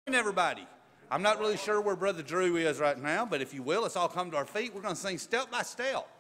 Everybody, I'm not really sure where Brother Drew is right now, but if you will, let's all come to our feet. We're going to sing Step by Step.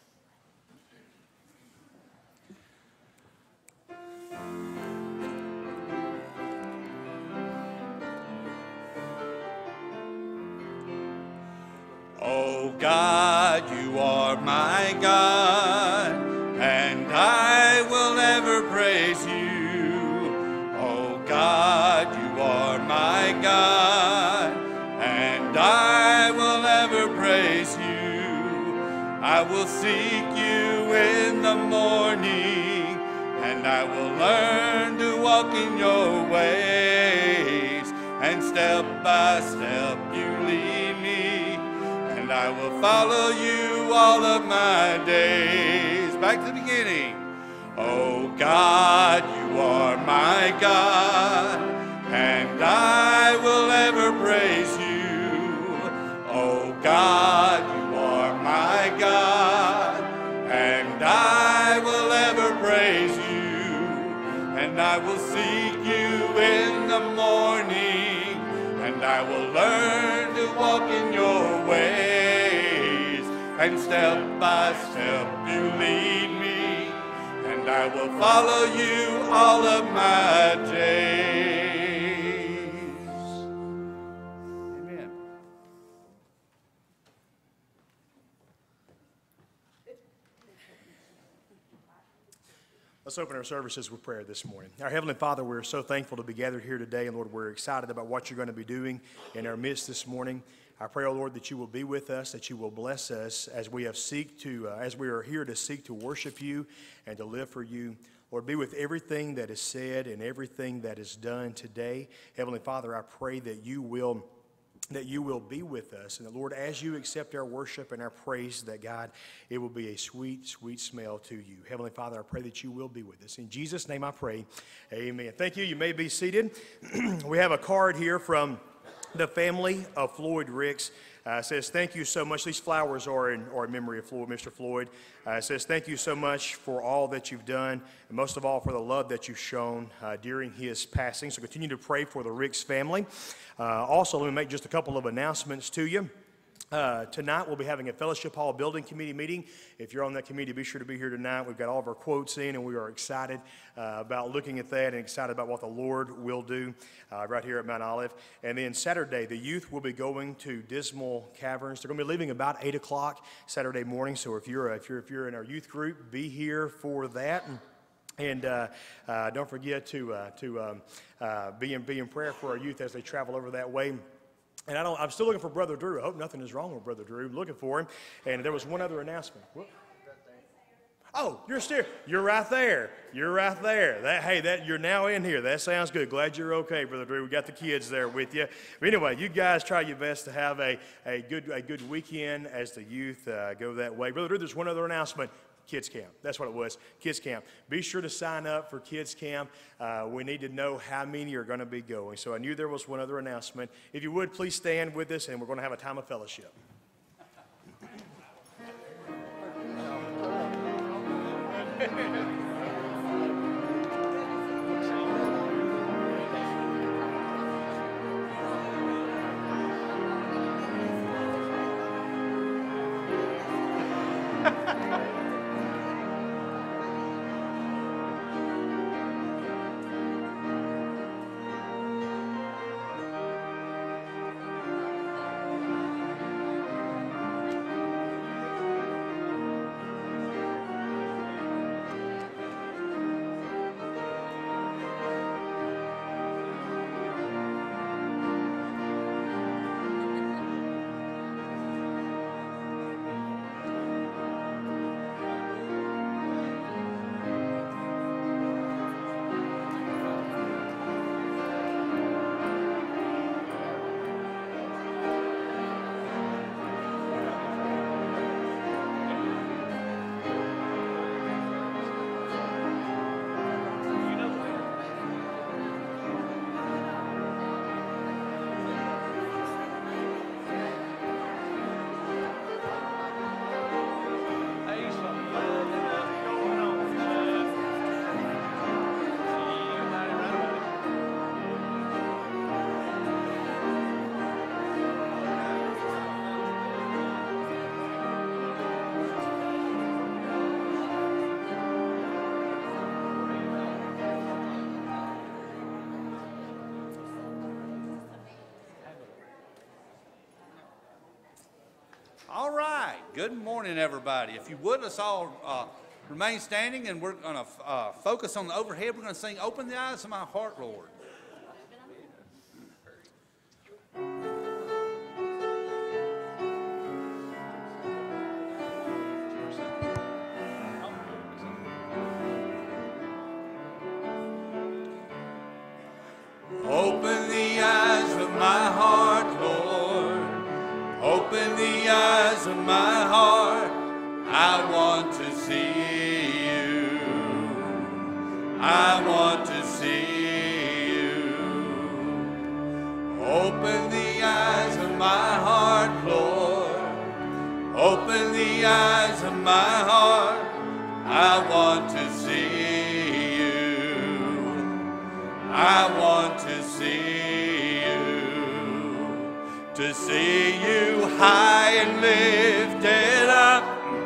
Oh God, you are my God, and I will ever praise you. Oh God, you are my God, and I will ever praise you. I will seek you in the morning, and I will learn to walk in your ways, and step by step you lead me, and I will follow you all of my days. Back to the beginning. Oh God, you are my God, and I will ever praise you. Oh God, you are my God, and I will ever praise you. And I will seek you in the morning, and I will learn to walk in your ways. And step by step you lead me, and I will follow you all of my days. Amen. Let's open our services with prayer this morning. Our Heavenly Father, we're so thankful to be gathered here today, and Lord, we're excited about what you're going to be doing in our midst this morning. I pray, oh Lord, that you will be with us, that you will bless us as we are here to seek to worship you and to live for you. Lord, be with everything that is said and everything that is done today. Heavenly Father, I pray that you will be with us. And that, Lord, as you accept our worship and our praise, that, God, it will be a sweet, sweet smell to you. Heavenly Father, I pray that you will be with us. In Jesus' name I pray, amen. Thank you. You may be seated. We have a card here from the family of Floyd Ricks. Says, thank you so much. These flowers are in memory of Floyd, Mr. Floyd. Says, thank you so much for all that you've done, and most of all for the love that you've shown during his passing. So continue to pray for the Ricks family. Also, let me make just a couple of announcements to you. Tonight we'll be having a Fellowship Hall Building Committee meeting. If you're on that committee, be sure to be here tonight. We've got all of our quotes in, and we are excited about looking at that and excited about what the Lord will do right here at Mount Olive. And then Saturday, the youth will be going to Dismal Caverns. They're going to be leaving about 8 o'clock Saturday morning. So if you're in our youth group, be here for that. And don't forget to be in prayer for our youth as they travel over that way. And I'm still looking for Brother Drew. I hope nothing is wrong with Brother Drew. I'm looking for him. And there was one other announcement. Oh, you're right there. You're right there. You're now in here. That sounds good. Glad you're okay, Brother Drew. We got the kids there with you. But anyway, you guys try your best to have a good weekend as the youth go that way. Brother Drew, there's one other announcement. Kids Camp. That's what it was. Kids Camp. Be sure to sign up for Kids Camp. We need to know how many are going to be going. So I knew there was one other announcement. If you would, please stand with us, and we're going to have a time of fellowship. All right. Good morning, everybody. If you would, let's all remain standing, and we're going to focus on the overhead. We're going to sing "Open the Eyes of My Heart, Lord." Open the eyes of my heart, Lord. Open the eyes of my heart. I want to see you. I want to see you. Open the eyes of my heart, Lord. Open the eyes of my heart. I want to see you. I want to see you. To see you high and lifted up,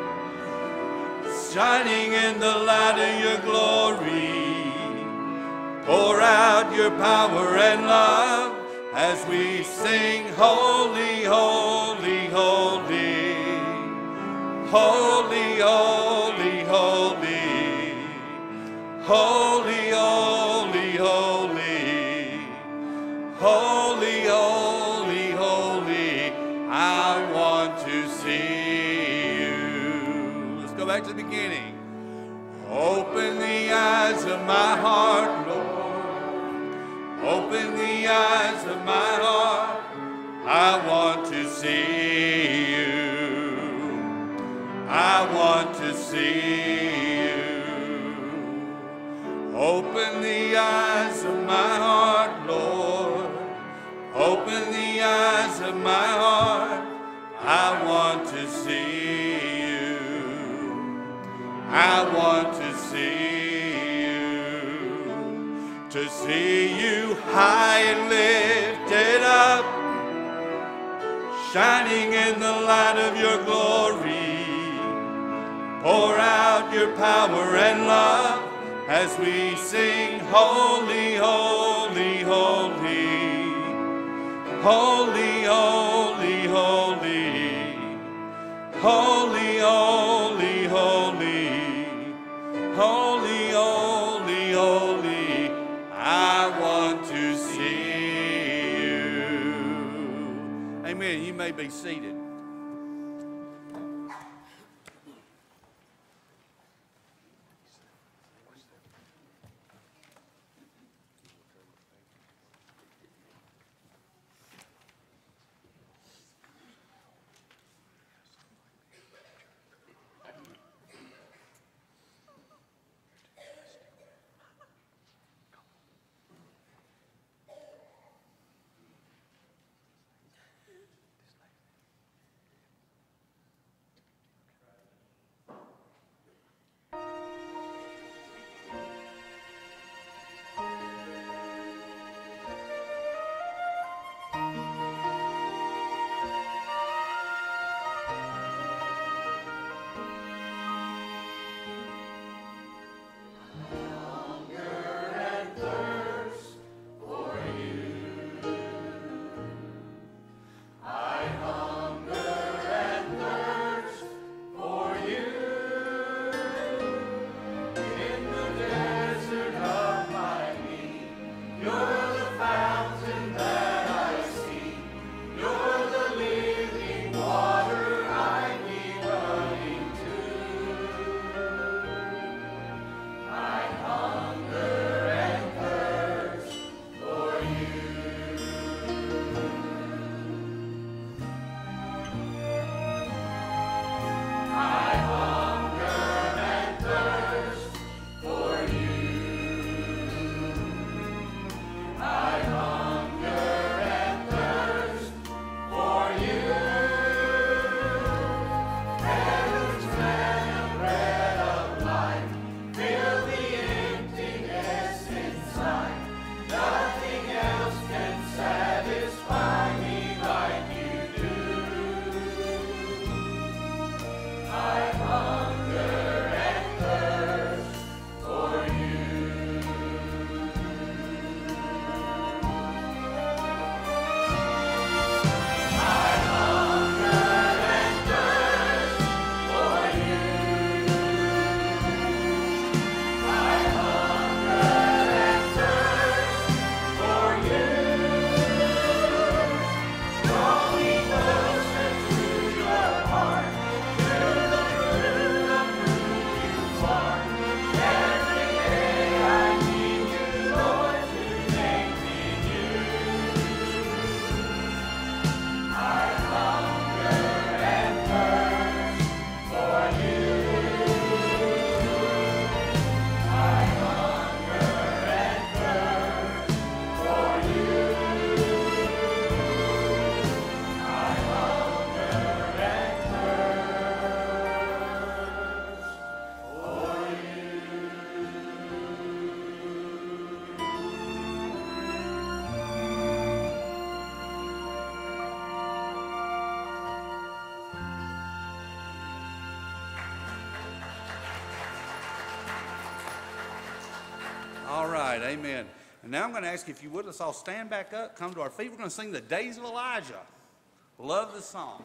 shining in the light of your glory. Pour out your power and love as we sing, holy, holy, holy. Holy, holy, holy. Holy, holy, holy. Holy, holy, holy. I want to see you. Let's go back to the beginning. Open the eyes of my heart, Lord. Open the eyes of my heart. I want to see you. I want to see you. Open the eyes of my heart, Lord. Open the eyes of my heart. I want to see you. I want to see you. To see you high and lifted up, shining in the light of your glory. Pour out your power and love as we sing, holy, holy, holy. Holy, holy, holy. Holy, holy, holy. Holy, holy, holy. I want to see you. Amen. You may be seated. right, amen. And now I'm going to ask you, if you would, let's all stand back up, come to our feet. We're going to sing the Days of Elijah. Love the song.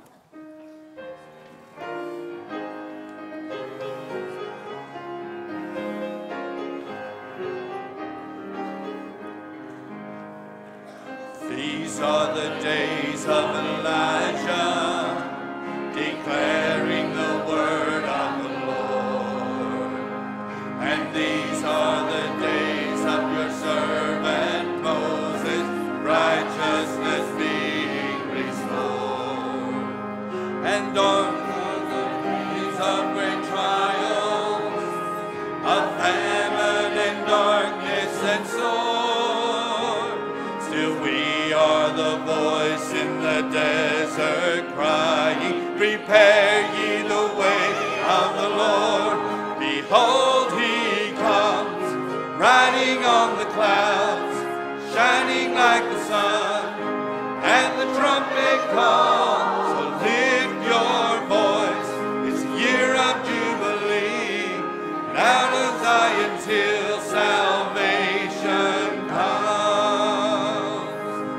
These are the days of Elijah, declaring the word of the Lord. And these are the days of your servant Moses, righteousness being restored. And on the days of great trials, of famine and darkness and sword, still we are the voice in the desert crying, prepare ye the way of the Lord. Behold, he comes, riding on the clouds, shining like the sun, and the trumpet calls. So lift your voice, it's a year of jubilee, and out of Zion's hill salvation comes.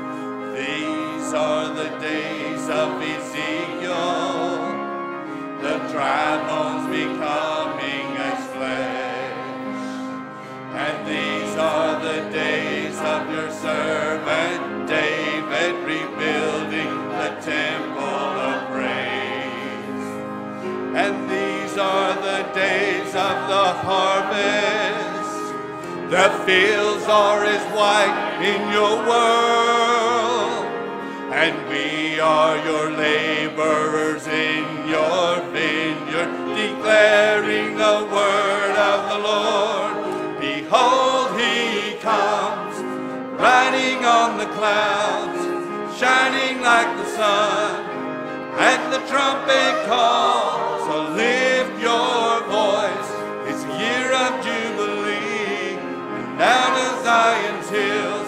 These are the days of Ezekiel, the dry bones becoming as flesh. And these are the days of your servant David, rebuilding the temple of praise. And these are the days of the harvest. The fields are as white in your world, and we are your laborers in your vineyard, declaring the word of the Lord. Behold, he comes, riding on the clouds, shining like the sun, and the trumpet calls. So lift your voice, it's a year of jubilee, and out of Zion's hill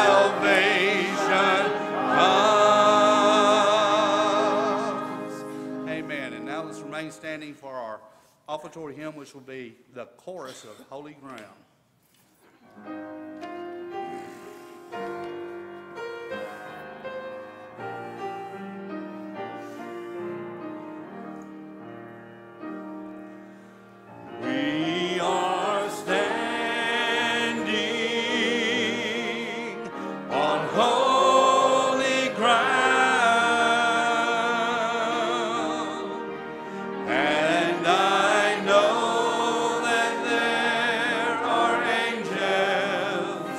salvation comes. Amen. And now let's remain standing for our offertory hymn, which will be the chorus of Holy Ground. We are standing on holy ground, and I know that there are angels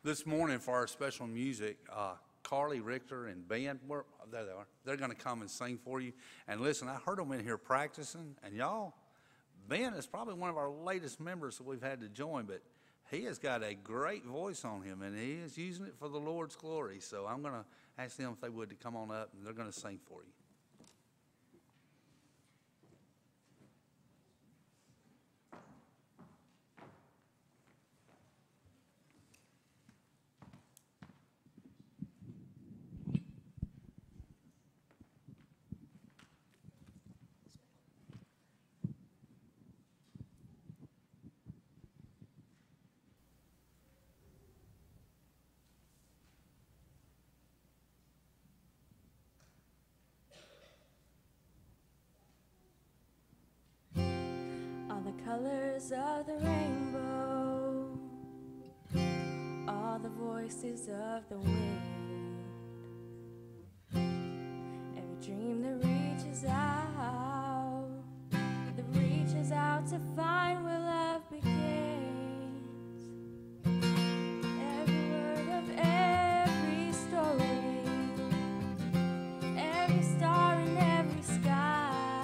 This morning for our special music, Carly, Richter, and Ben, there they are. They're going to come and sing for you. And listen, I heard them in here practicing, and y'all, Ben is probably one of our latest members that we've had to join, but he has got a great voice on him, and he is using it for the Lord's glory. So I'm going to ask them if they would to come on up, and they're going to sing for you. Colors of the rainbow, all the voices of the wind, every dream that reaches out to find where love begins, every word of every story, every star in every sky.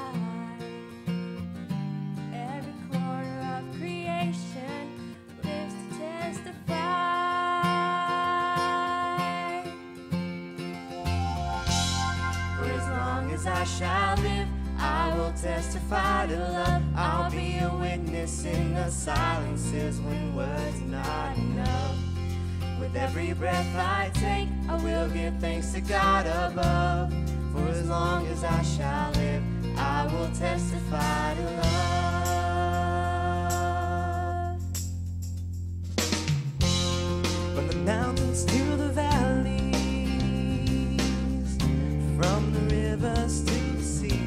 I shall live, I will testify to love. I'll be a witness in the silences when words are not enough. With every breath I take, I will give thanks to God above. For as long as I shall live, I will testify to love. From the mountains to the valleys, from the rivers to the sea,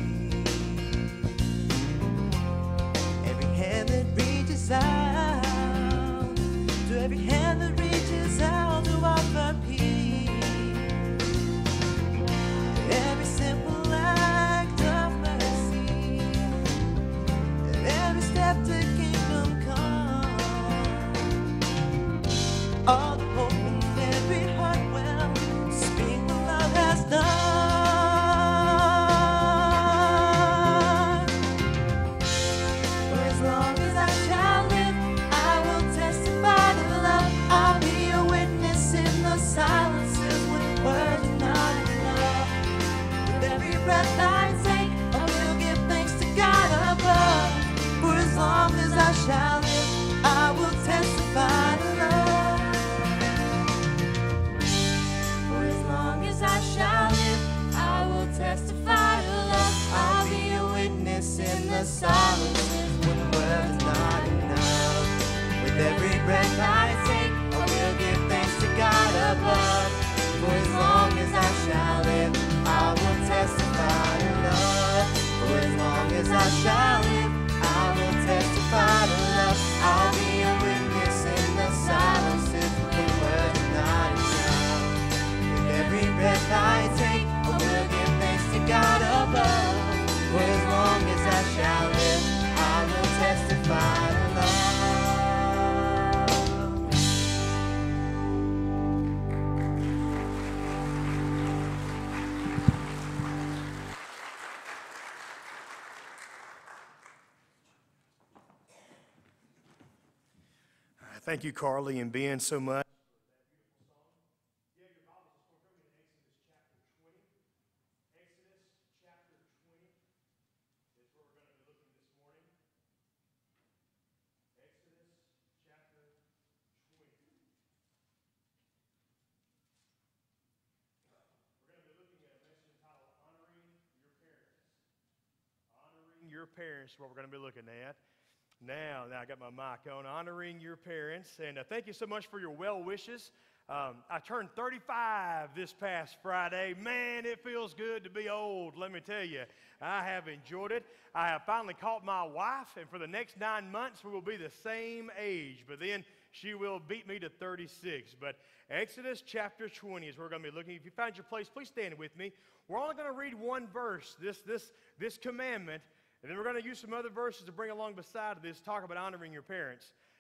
every hand that reaches out, to every hand that reaches out to offer peace, every simple act of mercy, and every step to kingdom come, all the hope in every heart well, speak what love has done. Shall live, I will testify to love. For as long as I shall live, I will testify to love. I'll be a witness in the silences when words are not enough. With every breath I take, I will give thanks to God above. For as long as I shall live, I will testify to love. For as long as I shall live, I will testify to love. I'll be a witness in the silences when words are not enough. With every breath I take, I will give thanks to God above. For as long as I shall live, I will testify to love. Thank you, Carly and Ben, so much. Your parents, what we're going to be looking at. Now I got my mic on. Honoring your parents. And thank you so much for your well wishes. I turned 35 this past Friday. Man, it feels good to be old, let me tell you. I have enjoyed it. I have finally caught my wife, and for the next 9 months, we will be the same age. But then she will beat me to 36. But Exodus chapter 20 is where we're going to be looking. If you found your place, please stand with me. We're only going to read one verse, this commandment. And then we're going to use some other verses to bring along beside of this, talk about honoring your parents.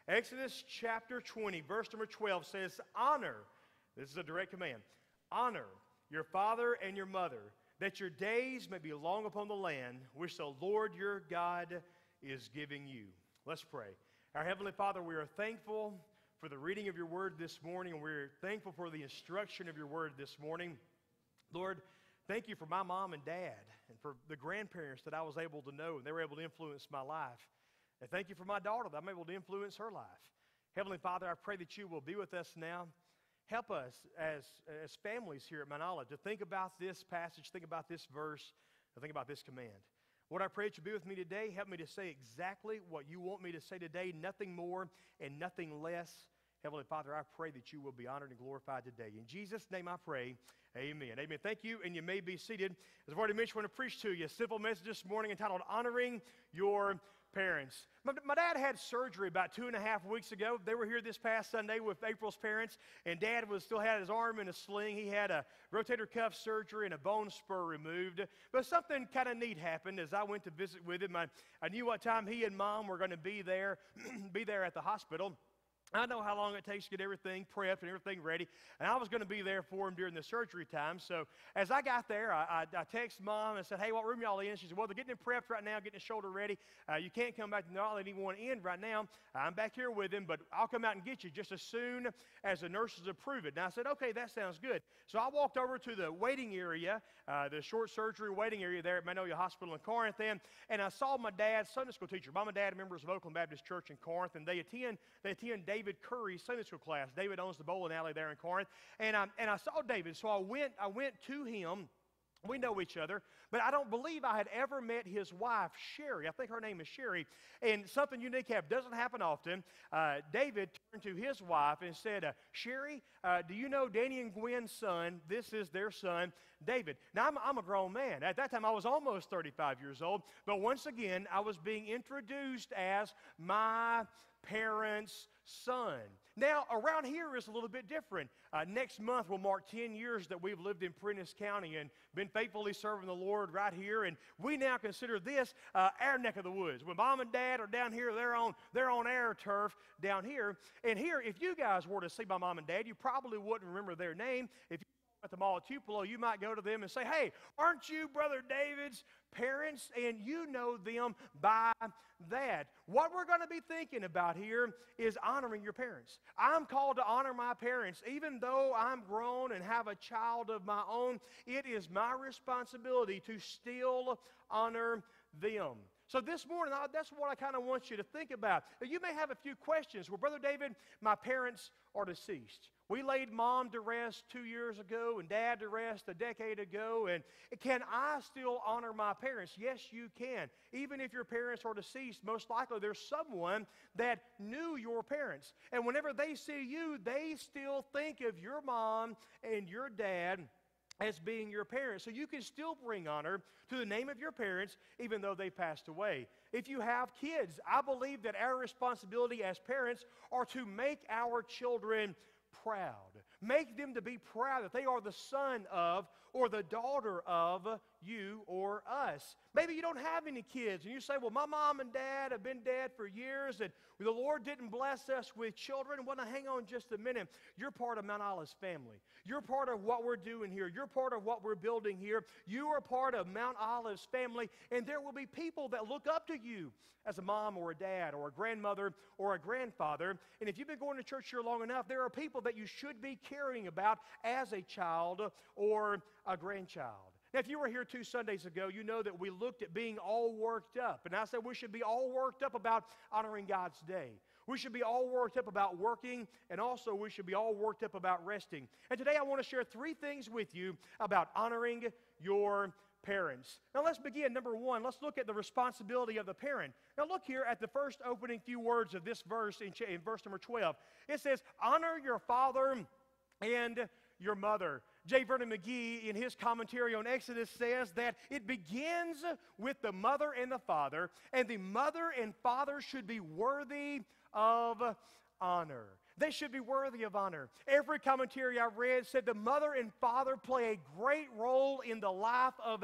Exodus chapter 20, verse number 12 says, honor, this is a direct command, honor your father and your mother, that your days may be long upon the land which the Lord your God is giving you. Let's pray. Our Heavenly Father, we are thankful for the reading of your word this morning, and we're thankful for the instruction of your word this morning. Lord, thank you for my mom and dad and for the grandparents that I was able to know and they were able to influence my life. And thank you for my daughter that I'm able to influence her life. Heavenly Father, I pray that you will be with us now. Help us as families here at Mount Olive to think about this passage, think about this verse, and think about this command. Lord, I pray that you be with me today. Help me to say exactly what you want me to say today, nothing more and nothing less. Heavenly Father, I pray that you will be honored and glorified today. In Jesus' name I pray, amen. Amen. Thank you, and you may be seated. As I've already mentioned, I want to preach to you a simple message this morning entitled Honoring Your Parents. My dad had surgery about 2.5 weeks ago. They were here this past Sunday with April's parents, and Dad still had his arm in a sling. He had a rotator cuff surgery and a bone spur removed. But something kind of neat happened as I went to visit with him. I knew what time he and Mom were going to be there at the hospital. I know how long it takes to get everything prepped and everything ready, and I was going to be there for him during the surgery time. So as I got there, I texted Mom and said, hey, what room y'all in? She said, well, they're getting him prepped right now, getting his shoulder ready. You can't come back. They're not letting anyone in right now. I'm back here with him, but I'll come out and get you just as soon as the nurses approve it. And I said, okay, that sounds good. So I walked over to the waiting area, the short surgery waiting area there at Magnolia Hospital in Corinth, and I saw my dad's Sunday school teacher. Mom and Dad are members of Oakland Baptist Church in Corinth, and they attend David Curry's Sunday school class. David owns the bowling alley there in Corinth, and I saw David, so I went to him. We know each other, but I don't believe I had ever met his wife, Sherry. I think her name is Sherry, and something unique doesn't happen often. David turned to his wife and said, Sherry, do you know Danny and Gwen's son? This is their son, David. Now, I'm a grown man. At that time, I was almost 35 years old, but once again, I was being introduced as my parents' son. Now, around here is a little bit different. Next month will mark 10 years that we've lived in Prentiss County and been faithfully serving the Lord right here, and we now consider this our neck of the woods. When Mom and Dad are down here, they're on our turf down here. And here, if you guys were to see my mom and dad, you probably wouldn't remember their name. If you at the mall at Tupelo, you might go to them and say, hey, aren't you Brother David's parents? And you know them by that. What we're going to be thinking about here is honoring your parents. I'm called to honor my parents. Even though I'm grown and have a child of my own, it is my responsibility to still honor them. So this morning, that's what I kind of want you to think about. Now, you may have a few questions. Well, Brother David, my parents are deceased. We laid Mom to rest 2 years ago and Dad to rest a decade ago. And can I still honor my parents? Yes, you can. Even if your parents are deceased, most likely there's someone that knew your parents. And whenever they see you, they still think of your mom and your dad as being your parents. So you can still bring honor to the name of your parents even though they passed away. If you have kids, I believe that our responsibility as parents are to make our children proud. Make them to be proud that they are the son of or the daughter of you or us. Maybe you don't have any kids and you say, well, my mom and dad have been dead for years and the Lord didn't bless us with children. Well, now hang on just a minute. You're part of Mount Olive's family. You're part of what we're doing here. You're part of what we're building here. You are part of Mount Olive's family, and there will be people that look up to you as a mom or a dad or a grandmother or a grandfather. And if you've been going to church here long enough, there are people that you should be caring about as a child or a grandchild. Now, if you were here 2 Sundays ago, you know that we looked at being all worked up. And I said we should be all worked up about honoring God's day. We should be all worked up about working, and also we should be all worked up about resting. And today I want to share 3 things with you about honoring your parents. Now let's begin. Number 1, let's look at the responsibility of the parent. Now look here at the first opening few words of this verse in verse number 12. It says, honor your father and your mother. J. Vernon McGee, in his commentary on Exodus, says that it begins with the mother and the father, and the mother and father should be worthy of honor. They should be worthy of honor. Every commentary I've read said the mother and father play a great role in the life of a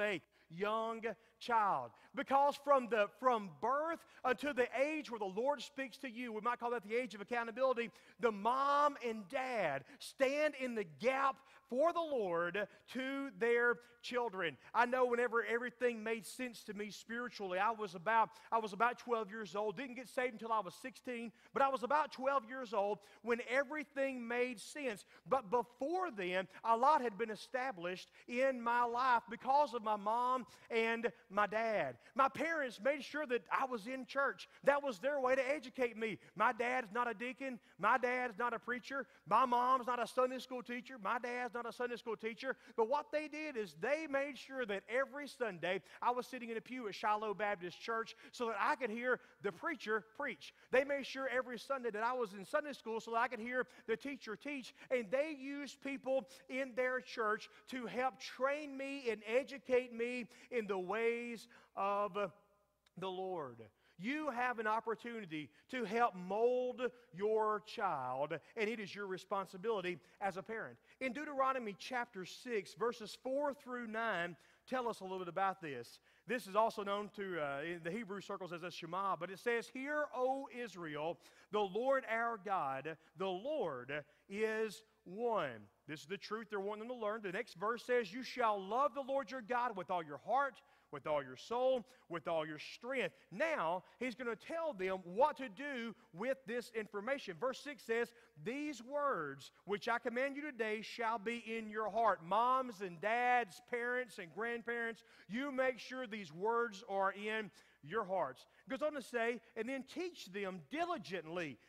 young child. Because from birth until the age where the Lord speaks to you, we might call that the age of accountability, the mom and dad stand in the gap for the Lord to their children. I know whenever everything made sense to me spiritually, I was about 12 years old. Didn't get saved until I was 16, but I was about 12 years old when everything made sense. But before then, a lot had been established in my life because of my mom and my dad. My parents made sure that I was in church. That was their way to educate me. My dad's not a deacon. My dad's not a preacher. My mom's not a Sunday school teacher. My dad's not a Sunday school teacher. But what they did is they made sure that every Sunday I was sitting in a pew at Shiloh Baptist Church so that I could hear the preacher preach. They made sure every Sunday that I was in Sunday school so that I could hear the teacher teach. And they used people in their church to help train me and educate me in the ways of the Lord. You have an opportunity to help mold your child, and it is your responsibility as a parent. In Deuteronomy chapter 6, verses 4 through 9, tell us a little bit about this. This is also known to in the Hebrew circles as a Shema, but it says, "Hear, O Israel, the Lord our God, the Lord is one." This is the truth they're wanting them to learn. The next verse says, "You shall love the Lord your God with all your heart, with all your soul, with all your strength." Now, he's going to tell them what to do with this information. Verse 6 says, "These words which I command you today shall be in your heart." Moms and dads, parents and grandparents, you make sure these words are in your hearts. It goes on to say, "And then teach them diligently."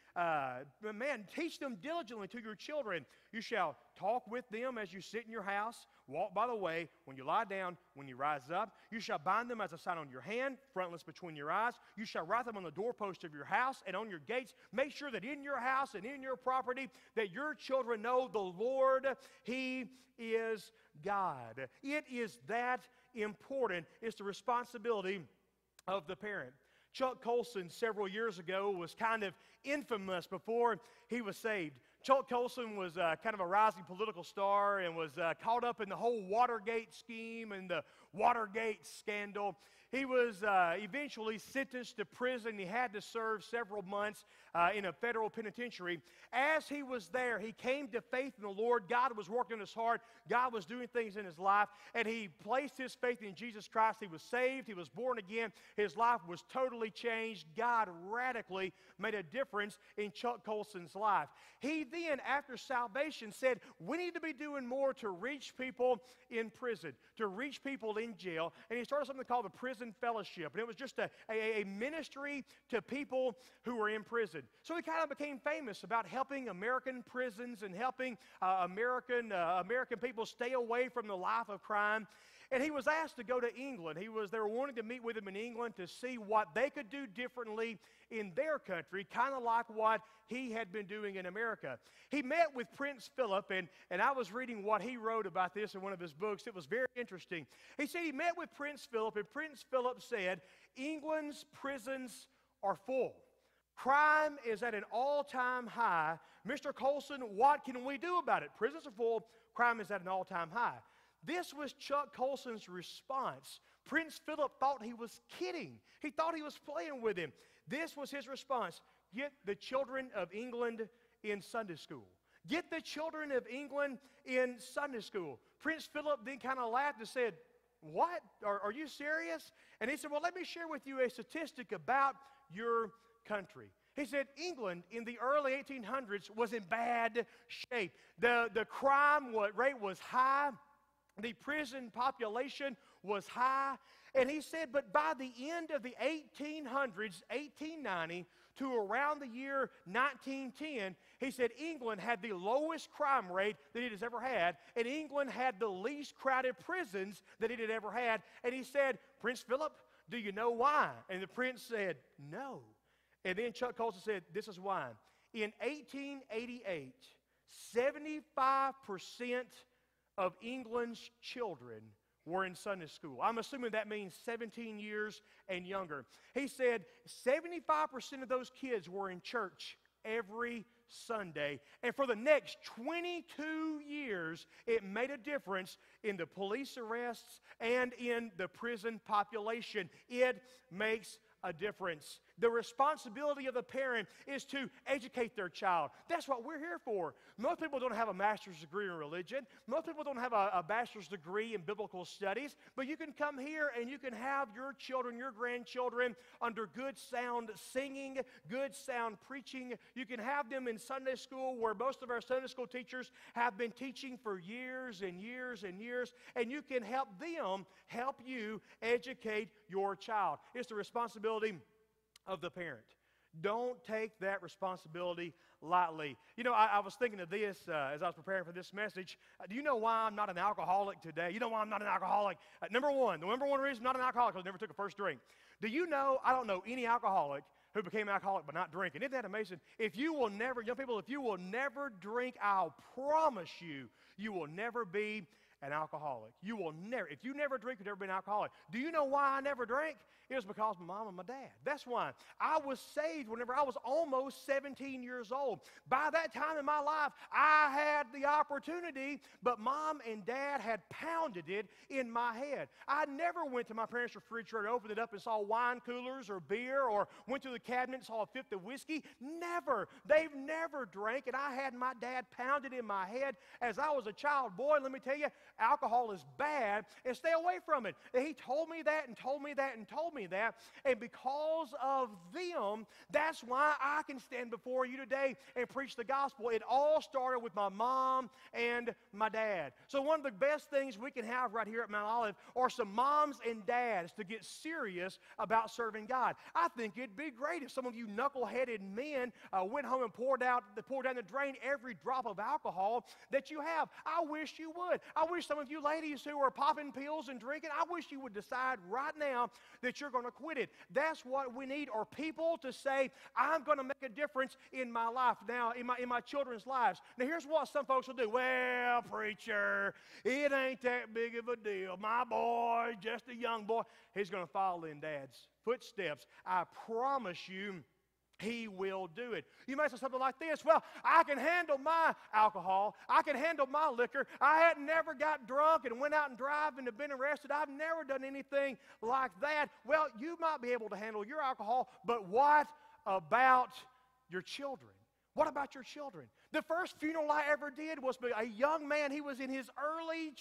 Teach them diligently to your children. "You shall talk with them as you sit in your house, walk by the way, when you lie down, when you rise up. You shall bind them as a sign on your hand, frontlets between your eyes. You shall write them on the doorpost of your house and on your gates." Make sure that in your house and in your property that your children know the Lord, He is God. It is that important. It's the responsibility of the parent. Chuck Colson several years ago was kind of infamous before he was saved. Chuck Colson was kind of a rising political star and was caught up in the whole Watergate scheme and the Watergate scandal. He was eventually sentenced to prison. He had to serve several months in a federal penitentiary. As he was there, he came to faith in the Lord. God was working in his heart. God was doing things in his life, and he placed his faith in Jesus Christ. He was saved. He was born again. His life was totally changed. God radically made a difference in Chuck Colson's life. He then, after salvation, said, we need to be doing more to reach people in prison, to reach people in jail. And he started something called the Prison Fellowship. And it was just a ministry to people who were in prison. So he kind of became famous about helping American prisons and helping American people stay away from the life of crime. And he was asked to go to England. They were wanting to meet with him in England to see what they could do differently in their country, kind of like what he had been doing in America. He met with Prince Philip, and I was reading what he wrote about this in one of his books. It was very interesting. He said he met with Prince Philip, and Prince Philip said, England's prisons are full. Crime is at an all-time high. Mr. Colson, what can we do about it? Prisons are full. Crime is at an all-time high. This was Chuck Colson's response. Prince Philip thought he was kidding. He thought he was playing with him. This was his response. Get the children of England in Sunday school. Get the children of England in Sunday school. Prince Philip then kind of laughed and said, what? Are you serious? And he said, well, let me share with you a statistic about your country. He said England in the early 1800s was in bad shape. The crime rate was high. The prison population was high. And he said, but by the end of the 1800s, 1890 to around the year 1910, he said England had the lowest crime rate that it has ever had. And England had the least crowded prisons that it had ever had. And he said, Prince Philip, do you know why? And the prince said, no. And then Chuck Colson said, this is why. In 1888, 75% of England's children were in Sunday school. I'm assuming that means 17 years and younger. He said 75% of those kids were in church every Sunday. And for the next 22 years, it made a difference in the police arrests and in the prison population. It makes a difference. The responsibility of the parent is to educate their child. That's what we're here for. Most people don't have a master's degree in religion. Most people don't have a bachelor's degree in biblical studies. But you can come here and you can have your children, your grandchildren under good sound singing, good sound preaching. You can have them in Sunday school where most of our Sunday school teachers have been teaching for years and years and years. And you can help them help you educate your child. It's the responsibility of the parent. Don't take that responsibility lightly. You know, I was thinking of this as I was preparing for this message. Do you know why I'm not an alcoholic today? You know why I'm not an alcoholic? Number one, the number one reason I'm not an alcoholic is I never took a first drink. Do you know, I don't know any alcoholic who became an alcoholic by not drinking. Isn't that amazing? If you will never, young people, if you will never drink, I'll promise you, you will never be an alcoholic. You will never, if you never drink, you've never been an alcoholic. Do you know why I never drank? It was because of my mom and my dad. That's why. I was saved whenever I was almost 17 years old. By that time in my life, I had the opportunity, but mom and dad had pounded it in my head. I never went to my parents' refrigerator, opened it up and saw wine coolers or beer, or went to the cabinet and saw a fifth of whiskey. Never. They've never drank, and I had my dad pounded in my head as I was a child. Boy, let me tell you, alcohol is bad, and stay away from it. And he told me that and told me that and told me that, and because of them, that's why I can stand before you today and preach the gospel. It all started with my mom and my dad. So one of the best things we can have right here at Mount Olive are some moms and dads to get serious about serving God. I think it'd be great if some of you knuckleheaded men went home and poured down the drain every drop of alcohol that you have. I wish you would. I wish some of you ladies who are popping pills and drinking, I wish you would decide right now that you're going to quit it. That's what we need, are people to say, I'm going to make a difference in my life now, in my children's lives. Now here's what some folks will do. Well, preacher, it ain't that big of a deal. My boy, just a young boy, he's going to follow in Dad's footsteps. I promise you, he will do it. You may say something like this: well, I can handle my alcohol. I can handle my liquor. I had never got drunk and went out and drive and have been arrested. I've never done anything like that. Well, you might be able to handle your alcohol, but what about your children? What about your children? The first funeral I ever did was a young man. He was in his early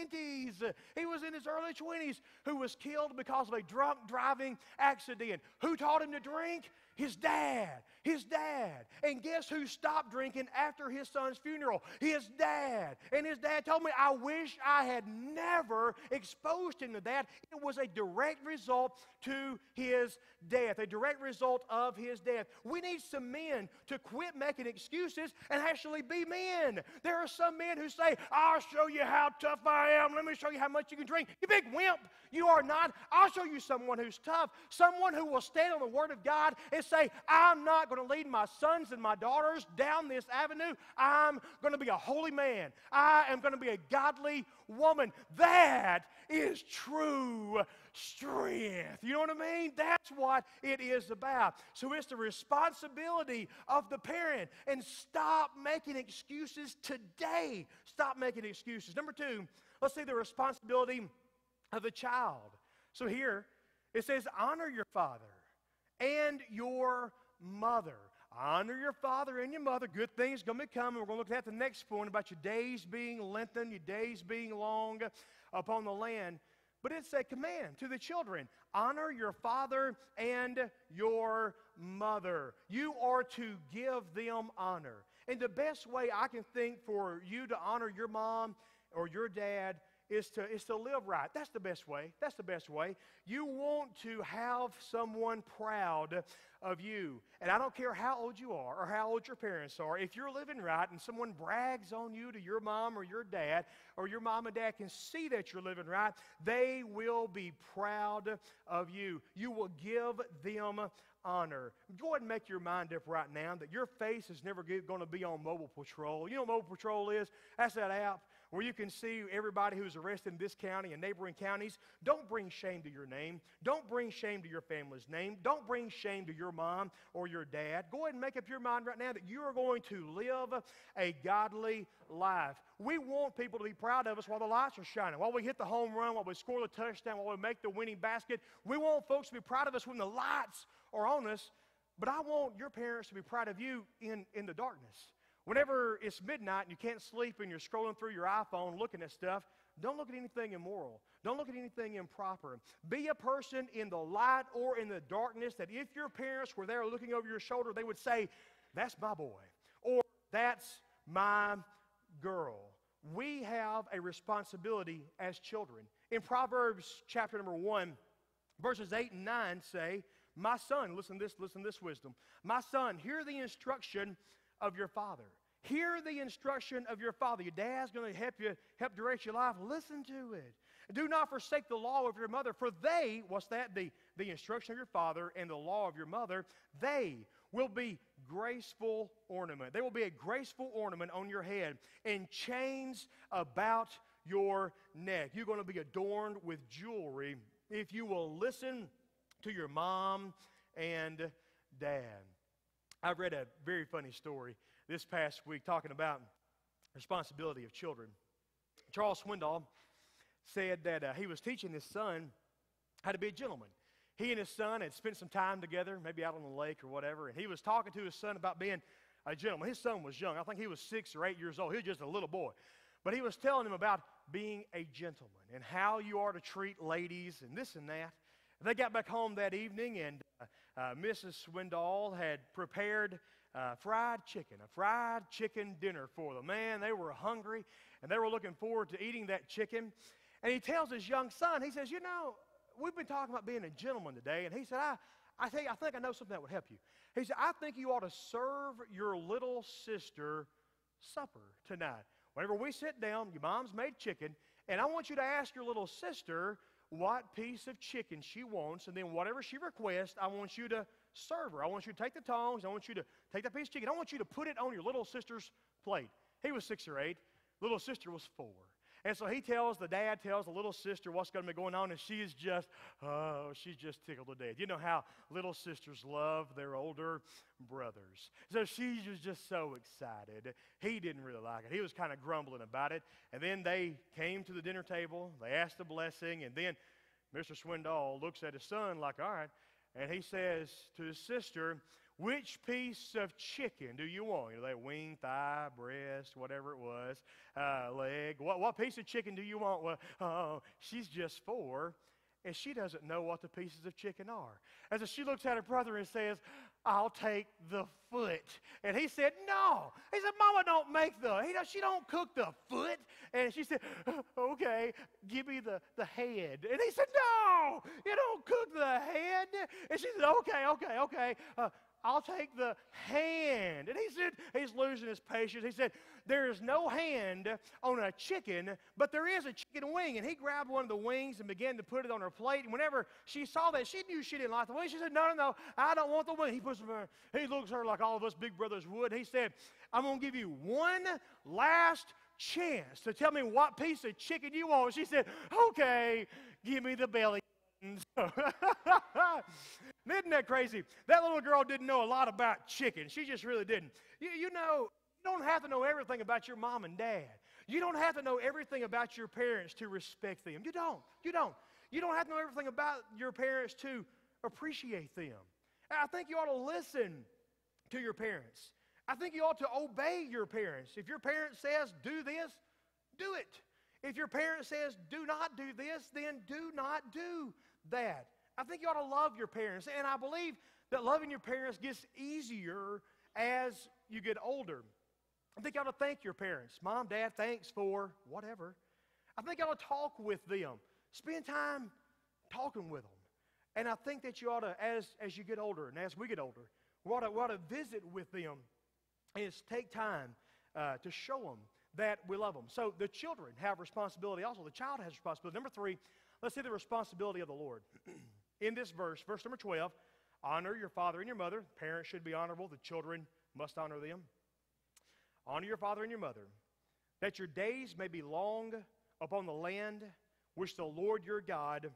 20s. He was in his early 20s who was killed because of a drunk driving accident. Who taught him to drink? His dad. His dad. And guess who stopped drinking after his son's funeral? His dad. And his dad told me, I wish I had never exposed him to that. It was a direct result to his death, a direct result of his death. We need some men to quit making excuses and actually be men. There are some men who say, I'll show you how tough I am. Let me show you how much you can drink. You big wimp. You are not. I'll show you someone who's tough, someone who will stand on the Word of God and say, I'm not going to lead my sons and my daughters down this avenue. I'm going to be a holy man. I am going to be a godly woman. That is true strength. You know what I mean? That's what it is about. So it's the responsibility of the parent. And stop making excuses today. Stop making excuses. Number two, let's see the responsibility of the child. So here it says, honor your father and your mother. Honor your father and your mother. Good things going to be coming. We're going to look at the next point about your days being lengthened, your days being long upon the land. But it's a command to the children. Honor your father and your mother. You are to give them honor. And the best way I can think for you to honor your mom or your dad is to live right. That's the best way. That's the best way. You want to have someone proud of you. And I don't care how old you are or how old your parents are. If you're living right and someone brags on you to your mom or your dad, or your mom and dad can see that you're living right, they will be proud of you. You will give them honor. Go ahead and make your mind up right now that your face is never going to be on Mobile Patrol. You know what Mobile Patrol is? That's that app where you can see everybody who's arrested in this county and neighboring counties. Don't bring shame to your name. Don't bring shame to your family's name. Don't bring shame to your mom or your dad. Go ahead and make up your mind right now that you are going to live a godly life. We want people to be proud of us while the lights are shining, while we hit the home run, while we score the touchdown, while we make the winning basket. We want folks to be proud of us when the lights are on us, but I want your parents to be proud of you in the darkness. Whenever it's midnight and you can't sleep and you're scrolling through your iPhone looking at stuff, don't look at anything immoral. Don't look at anything improper. Be a person in the light or in the darkness that if your parents were there looking over your shoulder, they would say, that's my boy, or that's my girl. We have a responsibility as children. In Proverbs chapter number 1, verses 8 and 9 say, my son, listen to this wisdom. My son, hear the instruction of your father. Hear the instruction of your father. Your dad's going to help direct your life. Listen to it. Do not forsake the law of your mother, for they, what's that? The instruction of your father and the law of your mother, they will be graceful ornament. They will be a graceful ornament on your head and chains about your neck. You're going to be adorned with jewelry if you will listen to your mom and dad. I read a very funny story this past week talking about responsibility of children. Charles Swindoll said that he was teaching his son how to be a gentleman. He and his son had spent some time together, maybe out on the lake or whatever, and he was talking to his son about being a gentleman. His son was young. I think he was 6 or 8 years old. He was just a little boy. But he was telling him about being a gentleman and how you are to treat ladies and this and that. They got back home that evening, and Mrs. Swindoll had prepared a fried chicken dinner for them. Man, they were hungry, and they were looking forward to eating that chicken. And he tells his young son, he says, you know, we've been talking about being a gentleman today. And he said, I think I know something that would help you. He said, I think you ought to serve your little sister supper tonight. Whenever we sit down, your mom's made chicken, and I want you to ask your little sister what piece of chicken she wants, and then whatever she requests, I want you to serve her. I want you to take the tongs. I want you to take that piece of chicken. I want you to put it on your little sister's plate. He was 6 or 8. Little sister was 4. And so the dad tells the little sister what's going to be going on, and she's just tickled to death. You know how little sisters love their older brothers. So she was just so excited. He didn't really like it. He was kind of grumbling about it. And then they came to the dinner table. They asked a blessing, and then Mr. Swindoll looks at his son like, all right. And he says to his sister, which piece of chicken do you want? You know, that wing, thigh, breast, whatever it was, leg. What piece of chicken do you want? Well, she's just 4, and she doesn't know what the pieces of chicken are. And so she looks at her brother and says, I'll take the foot. And he said, no. He said, Mama don't make she don't cook the foot. And she said, okay, give me the head. And he said, no, you don't cook the head. And she said, okay. I'll take the hand. And he said, he's losing his patience. He said, there is no hand on a chicken, but there is a chicken wing. And he grabbed one of the wings and began to put it on her plate. And whenever she saw that, she knew she didn't like the wing. She said, no, I don't want the wing. He looks at her like all of us big brothers would. He said, I'm going to give you one last chance to tell me what piece of chicken you want. She said, okay, give me the belly. Isn't that crazy? That little girl didn't know a lot about chicken. She just really didn't. You know, you don't have to know everything about your mom and dad. You don't have to know everything about your parents to respect them. You don't. You don't have to know everything about your parents to appreciate them. I think you ought to listen to your parents. I think you ought to obey your parents. If your parent says, do this, do it. If your parent says, do not do this, then do not do that. I think you ought to love your parents. And I believe that loving your parents gets easier as you get older. I think you ought to thank your parents. Mom, Dad, thanks for whatever. I think you ought to talk with them. Spend time talking with them. And I think that you ought to, as you get older and as we get older, we ought to visit with them and take time to show them that we love them. So the children have responsibility also. The child has responsibility. Number 3, let's see the responsibility of the Lord. In this verse number 12, honor your father and your mother. Parents should be honorable. The children must honor them. Honor your father and your mother, that your days may be long upon the land which the Lord your God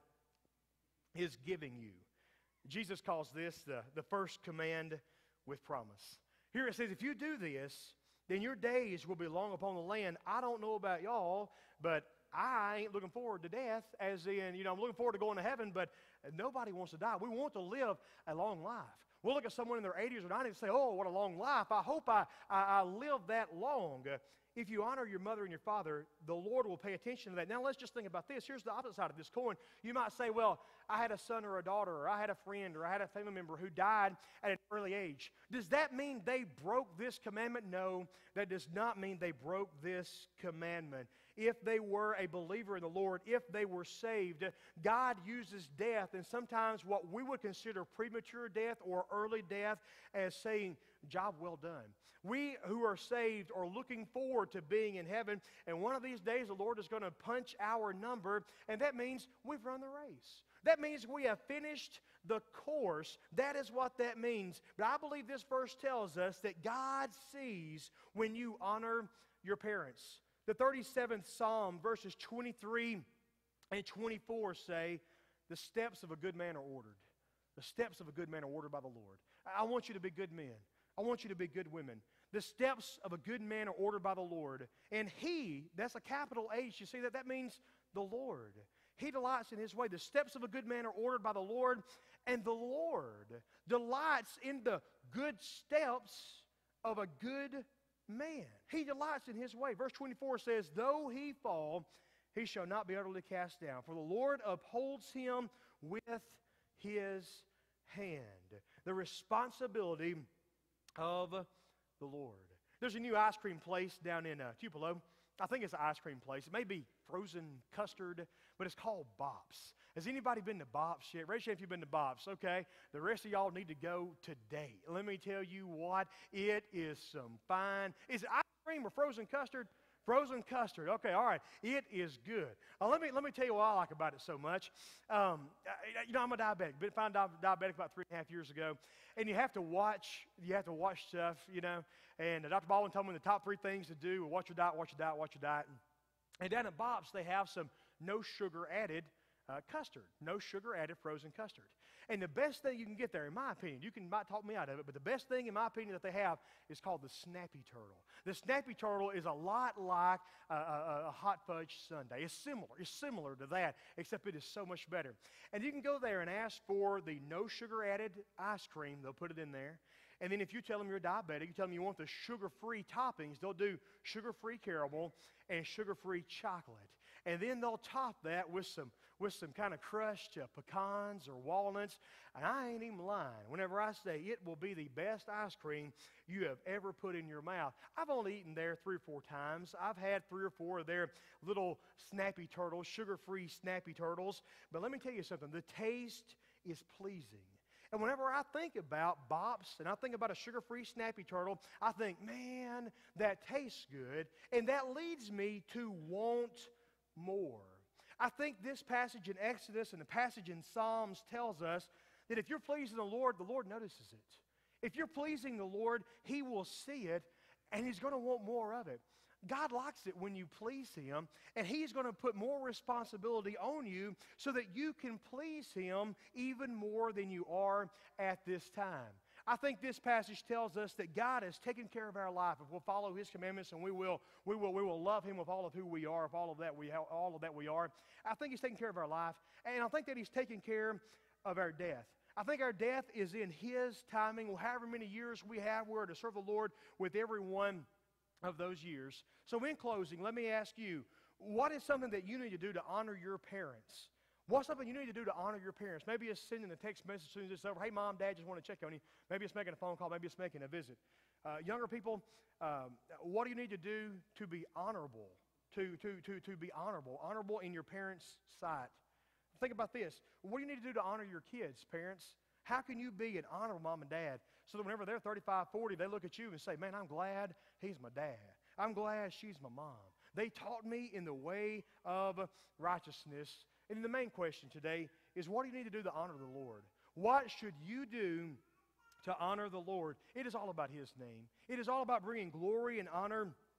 is giving you. Jesus calls this the first command with promise. Here it says, if you do this, then your days will be long upon the land. I don't know about y'all, but I ain't looking forward to death, as in, I'm looking forward to going to heaven, but nobody wants to die. We want to live a long life. We'll look at someone in their 80s or 90s and say, oh, what a long life. I hope I live that long. If you honor your mother and your father, the Lord will pay attention to that. Now, let's just think about this. Here's the opposite side of this coin. You might say, well, I had a son or a daughter, or I had a friend, or I had a family member who died at an early age. Does that mean they broke this commandment? No, that does not mean they broke this commandment. If they were a believer in the Lord, if they were saved, God uses death, and sometimes what we would consider premature death or early death, as saying, job well done. We who are saved are looking forward to being in heaven, and one of these days the Lord is going to punch our number, and that means we've run the race. That means we have finished the course. That is what that means. But I believe this verse tells us that God sees when you honor your parents. The 37th Psalm, verses 23 and 24 say, the steps of a good man are ordered. The steps of a good man are ordered by the Lord. I want you to be good men. I want you to be good women. The steps of a good man are ordered by the Lord. And He, that's a capital H, you see that? That means the Lord. He delights in His way. The steps of a good man are ordered by the Lord, and the Lord delights in the good steps of a good man. He delights in His way. Verse 24 says, though he fall, he shall not be utterly cast down, for the Lord upholds him with His hand. The responsibility of the Lord. There's a new ice cream place down in Tupelo. I think it's an ice cream place. It may be frozen custard, but it's called Bops. Has anybody been to Bops yet? Raise your hand if you've been to Bops. Okay, the rest of y'all need to go today. Let me tell you what, it is some fine. Is it ice cream or frozen custard? Frozen custard. Okay, all right. It is good. Let me tell you what I like about it so much. I'm a diabetic. Been found diabetic about 3.5 years ago, and you have to watch stuff, And Dr. Baldwin told me the top 3 things to do: watch your diet, watch your diet, watch your diet. And down at Bob's, they have some no sugar added custard, no sugar added frozen custard. And the best thing you can get there, in my opinion, you might talk me out of it, but the best thing, in my opinion, that they have is called the Snappy Turtle. The Snappy Turtle is a lot like a hot fudge sundae. It's similar to that, except it is so much better. And you can go there and ask for the no sugar added ice cream. They'll put it in there. And then if you tell them you're diabetic, you tell them you want the sugar-free toppings, they'll do sugar-free caramel and sugar-free chocolate. And then they'll top that with some kind of crushed pecans or walnuts. And I ain't even lying whenever I say it will be the best ice cream you have ever put in your mouth. I've only eaten there 3 or 4 times. I've had 3 or 4 of their little Snappy Turtles, sugar-free Snappy Turtles. But let me tell you something. The taste is pleasing. And whenever I think about Bops and I think about a sugar-free Snappy Turtle, I think, man, that tastes good. And that leads me to want more. I think this passage in Exodus and the passage in Psalms tells us that if you're pleasing the Lord notices it. If you're pleasing the Lord, He will see it, and He's going to want more of it. God likes it when you please Him, and He's going to put more responsibility on you so that you can please Him even more than you are at this time. I think this passage tells us that God has taken care of our life. If we'll follow His commandments and we will love Him with all of who we are, with all of that we are. I think He's taking care of our life, and I think that He's taking care of our death. I think our death is in His timing. However many years we have, we're to serve the Lord with every one of those years. So in closing, let me ask you, what is something that you need to do to honor your parents? What's something you need to do to honor your parents? Maybe it's sending a text message as soon as it's over. Hey, Mom, Dad, just want to check on you. Maybe it's making a phone call. Maybe it's making a visit. Younger people, what do you need to do to be honorable? To be honorable. Honorable in your parents' sight. Think about this. What do you need to do to honor your kids, parents? How can you be an honorable mom and dad so that whenever they're 35, 40, they look at you and say, man, I'm glad he's my dad. I'm glad she's my mom. They taught me in the way of righteousness. And the main question today is, what do you need to do to honor the Lord? What should you do to honor the Lord? It is all about His name. It is all about bringing glory and honor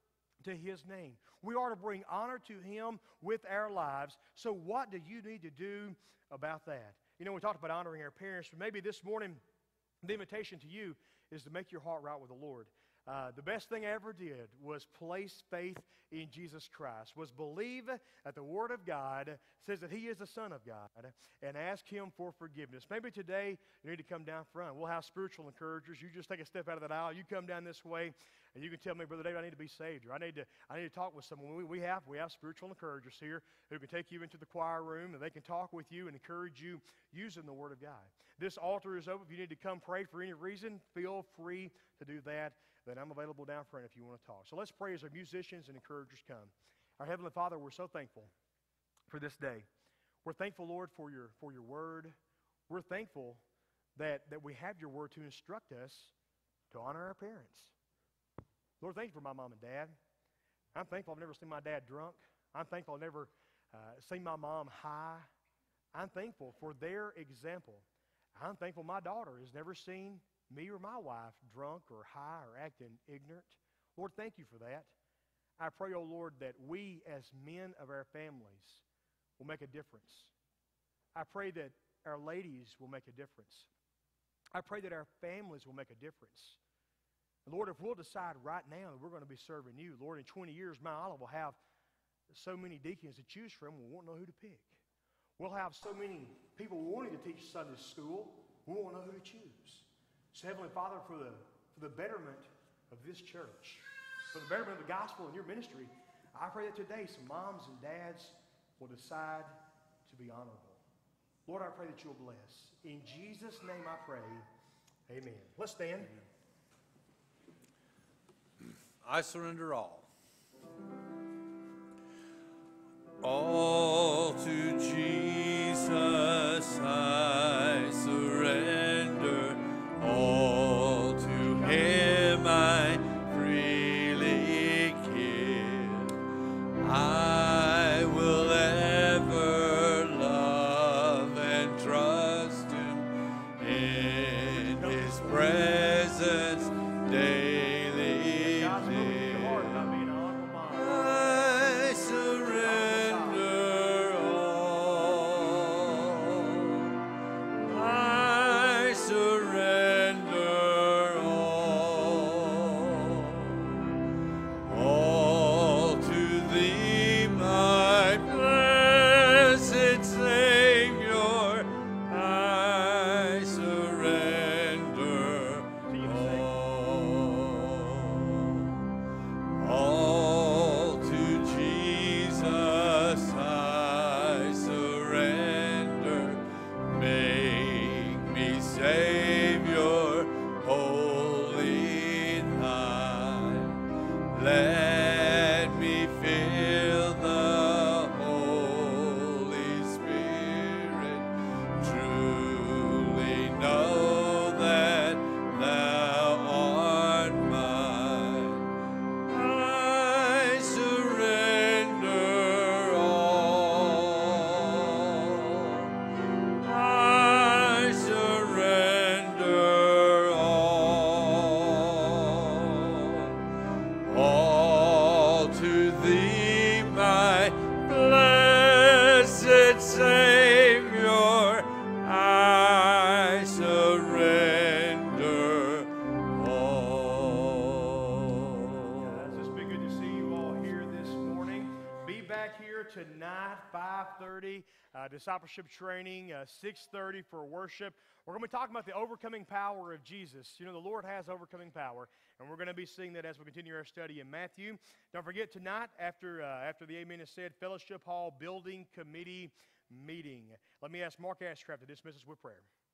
to His name. We are to bring honor to Him with our lives. So what do you need to do about that? You know, we talked about honoring our parents, but maybe this morning the invitation to you is to make your heart right with the Lord. The best thing I ever did was place faith in Jesus Christ, was believe that the Word of God says that He is the Son of God, and ask Him for forgiveness. Maybe today you need to come down front. We'll have spiritual encouragers. You just take a step out of that aisle. You come down this way, and you can tell me, Brother David, I need to be saved, or I need to talk with someone. We have spiritual encouragers here who can take you into the choir room, and they can talk with you and encourage you using the Word of God. This altar is open. If you need to come pray for any reason, feel free to do that. Then I'm available down front if you want to talk. So let's pray as our musicians and encouragers come. Our Heavenly Father, we're so thankful for this day. We're thankful, Lord, for your Word. We're thankful that we have your Word to instruct us to honor our parents. Lord, thank you for my mom and dad. I'm thankful I've never seen my dad drunk. I'm thankful I've never seen my mom high. I'm thankful for their example. I'm thankful my daughter has never seen me or my wife drunk or high or acting ignorant. Lord, thank you for that. I pray, oh Lord, that we as men of our families will make a difference. I pray that our ladies will make a difference. I pray that our families will make a difference. And Lord, if we'll decide right now that we're going to be serving you, Lord, in 20 years, Mount Olive will have so many deacons to choose from, we won't know who to pick. We'll have so many people wanting to teach Sunday school, we won't know who to choose. So, Heavenly Father, for the betterment of this church, for the betterment of the gospel in your ministry, I pray that today some moms and dads will decide to be honorable. Lord, I pray that you'll bless. In Jesus' name I pray, amen. Let's stand. I surrender all. All to Jesus I surrender. All to Him I freely give. I will ever love and trust Him in His presence daily live. I surrender all. I surrender all to Thee, my blessed Savior. I surrender all to Jesus I surrender. Make me Savior, wholly Thine. Let me feel the Holy Spirit. Truly know that Thou art mine. I surrender all. I surrender all to Thee, my blessed Savior. I surrender all. Guys, it's been good to see you all here this morning. Be back here tonight, 5:30, discipleship training, 6:30 for worship. We're going to be talking about the overcoming power of Jesus. You know, the Lord has overcoming power, and we're going to be seeing that as we continue our study in Matthew. Don't forget tonight, after the amen is said, Fellowship Hall Building Committee meeting. Let me ask Mark Ashcraft to dismiss us with prayer.